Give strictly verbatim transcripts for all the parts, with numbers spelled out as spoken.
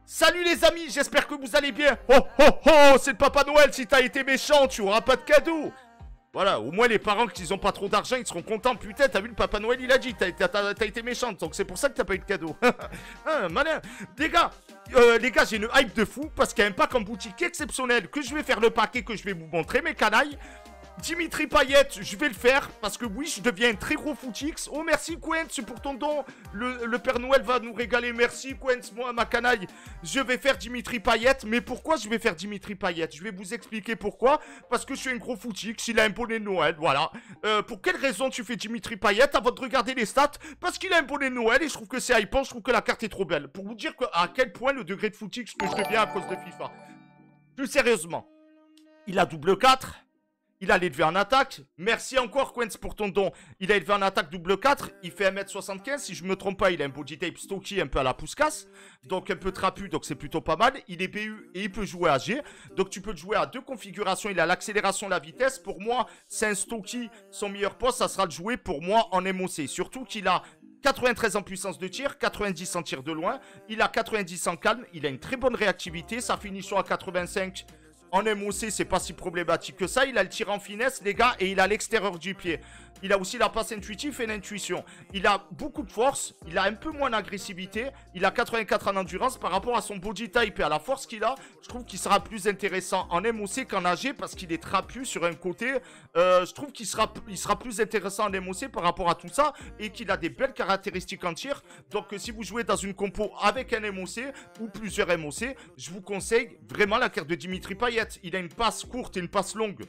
Salut les amis, j'espère que vous allez bien. Oh oh oh, c'est le Papa Noël, si t'as été méchant, tu auras pas de cadeau. Voilà, au moins les parents qui ont pas trop d'argent, ils seront contents. Putain, t'as vu le Papa Noël, il a dit, t'as été méchante, donc c'est pour ça que t'as pas eu de cadeau. Ah, malin. Les gars, euh, les gars, j'ai une hype de fou, parce qu'il y a un pack en boutique exceptionnel, que je vais faire le paquet, que je vais vous montrer, mes canailles. Dimitri Payet, je vais le faire parce que oui, je deviens un très gros footix. Oh, merci Quentin pour ton don. Le, le Père Noël va nous régaler. Merci Quentin, moi, ma canaille. Je vais faire Dimitri Payet. Mais pourquoi je vais faire Dimitri Payet? Je vais vous expliquer pourquoi. Parce que je suis un gros footix. Il a un bonnet de Noël, voilà. Euh, pour quelle raison tu fais Dimitri Payet? Avant de regarder les stats, parce qu'il a un bonnet de Noël et je trouve que c'est hypant. Je trouve que la carte est trop belle. Pour vous dire que, à quel point le degré de footix que je deviens à cause de FIFA. Plus sérieusement, il a double quatre. Il a l'élevé en attaque. Merci encore, Quentin, pour ton don. Il a élevé en attaque double quatre. Il fait un mètre soixante-quinze. Si je me trompe pas, il a un body type stocky un peu à la pousse-casse. Donc un peu trapu, donc c'est plutôt pas mal. Il est B U et il peut jouer à G. Donc tu peux le jouer à deux configurations. Il a l'accélération, la vitesse. Pour moi, c'est un stocky. Son meilleur poste, ça sera de jouer pour moi en M O C. Surtout qu'il a quatre-vingt-treize en puissance de tir, quatre-vingt-dix en tir de loin. Il a quatre-vingt-dix en calme. Il a une très bonne réactivité. Sa finition à quatre-vingt-cinq. En M O C, c'est pas si problématique que ça. Il a le tir en finesse, les gars, et il a l'extérieur du pied. Il a aussi la passe intuitive et l'intuition. Il a beaucoup de force. Il a un peu moins d'agressivité. Il a quatre-vingt-quatre en endurance par rapport à son body type et à la force qu'il a. Je trouve qu'il sera plus intéressant en M O C qu'en A G parce qu'il est trapu sur un côté. Euh, je trouve qu'il sera, il sera plus intéressant en M O C par rapport à tout ça et qu'il a des belles caractéristiques en tir. Donc, euh, si vous jouez dans une compo avec un M O C ou plusieurs M O C, je vous conseille vraiment la carte de Dimitri Payet. Il a une passe courte et une passe longue.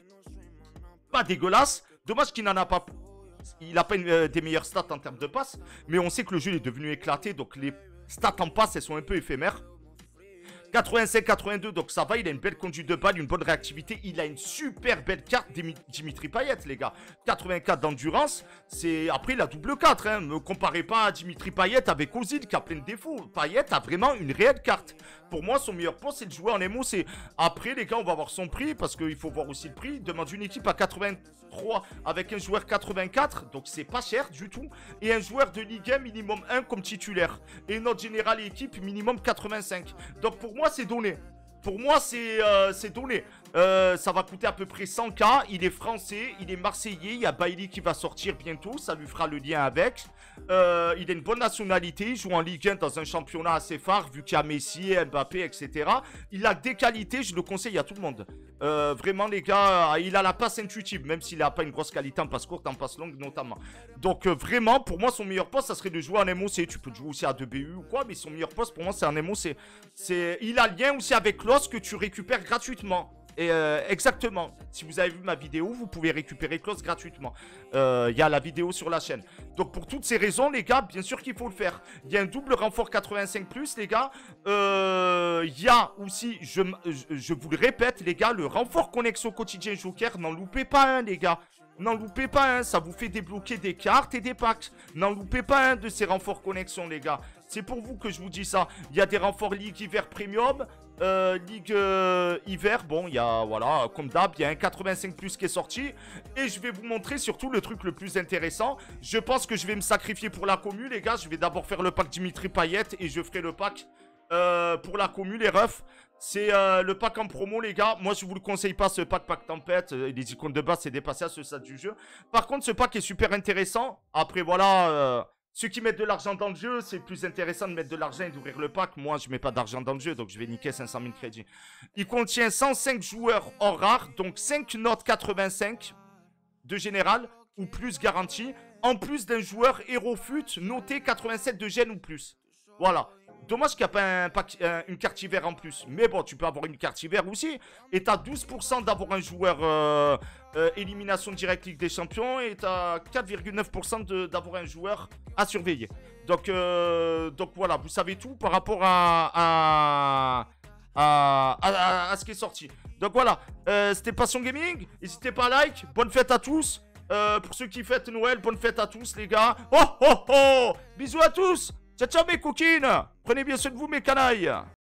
Pas dégueulasse. Dommage qu'il n'en a pas. Il n'a pas une, euh, des meilleures stats en termes de passe. Mais on sait que le jeu est devenu éclaté. Donc les stats en passe, elles sont un peu éphémères. quatre-vingt-cinq quatre-vingt-deux, donc ça va, il a une belle conduite de balle, une bonne réactivité, il a une super belle carte, Dimitri Payet, les gars. quatre-vingt-quatre d'endurance, c'est... Après, il a double quatre, hein, me comparez pas à Dimitri Payet avec Ozil qui a plein de défauts. Payet a vraiment une réelle carte. Pour moi, son meilleur poste, c'est de jouer en M O C. Après, les gars, on va voir son prix, parce qu'il faut voir aussi le prix. Il demande une équipe à quatre-vingt-trois avec un joueur quatre-vingt-quatre, donc c'est pas cher du tout. Et un joueur de Ligue un minimum un comme titulaire. Et notre général et équipe minimum quatre-vingt-cinq. Donc pour moi, c'est donné. Pour moi, c'est euh, donné. Euh, ça va coûter à peu près cent K. Il est français, il est marseillais. Il y a Bailly qui va sortir bientôt. Ça lui fera le lien avec. Euh, il a une bonne nationalité. Il joue en Ligue un dans un championnat assez phare, vu qu'il y a Messi, Mbappé, et cetera. Il a des qualités. Je le conseille à tout le monde. Euh, vraiment, les gars, il a la passe intuitive, même s'il n'a pas une grosse qualité en passe courte, en passe longue notamment. Donc, euh, vraiment, pour moi, son meilleur poste, ça serait de jouer en M O C. Tu peux jouer aussi à deux B U ou quoi, mais son meilleur poste, pour moi, c'est en M O C. Il a le lien aussi avec l'os que tu récupères gratuitement. Et euh, exactement, si vous avez vu ma vidéo, vous pouvez récupérer Klaus gratuitement. Il euh, y a la vidéo sur la chaîne. Donc pour toutes ces raisons, les gars, bien sûr qu'il faut le faire. Il y a un double renfort quatre-vingt-cinq plus, les gars. Il euh, y a aussi, je, je, je vous le répète, les gars, le renfort connexion quotidien Joker, n'en loupez pas un, les gars. N'en loupez pas un, ça vous fait débloquer des cartes et des packs. N'en loupez pas un de ces renforts connexion, les gars. C'est pour vous que je vous dis ça. Il y a des renforts Ligue Hiver Premium, euh, Ligue euh, Hiver. Bon, il y a, voilà, comme d'hab, il y a un quatre-vingt-cinq plus qui est sorti. Et je vais vous montrer surtout le truc le plus intéressant. Je pense que je vais me sacrifier pour la commu, les gars. Je vais d'abord faire le pack Dimitri Payet et je ferai le pack euh, pour la commu, les refs. C'est euh, le pack en promo, les gars. Moi, je vous le conseille pas, ce pack pack tempête. Euh, les icônes de base, c'est dépassé à ce stade du jeu. Par contre, ce pack est super intéressant. Après, voilà, euh, ceux qui mettent de l'argent dans le jeu, c'est plus intéressant de mettre de l'argent et d'ouvrir le pack. Moi, je mets pas d'argent dans le jeu, donc je vais niquer cinq cent mille crédits. Il contient cent cinq joueurs hors rare, donc cinq notes quatre-vingt-cinq de général ou plus garantie, en plus d'un joueur héros fut noté quatre-vingt-sept de gène ou plus. Voilà. Dommage qu'il n'y a pas un pack, un, une carte hiver en plus. Mais bon, tu peux avoir une carte hiver aussi. Et tu as douze pour cent d'avoir un joueur euh, euh, élimination directe Ligue des Champions. Et tu as quatre virgule neuf pour cent d'avoir un joueur à surveiller. Donc, euh, donc voilà, vous savez tout par rapport à, à, à, à, à ce qui est sorti. Donc voilà, euh, c'était Passion Gaming. N'hésitez pas à like. Bonne fête à tous. Euh, pour ceux qui fêtent Noël, bonne fête à tous les gars. Oh oh oh. Bisous à tous. Ciao ciao mes coquines. Prenez bien soin de vous mes canailles.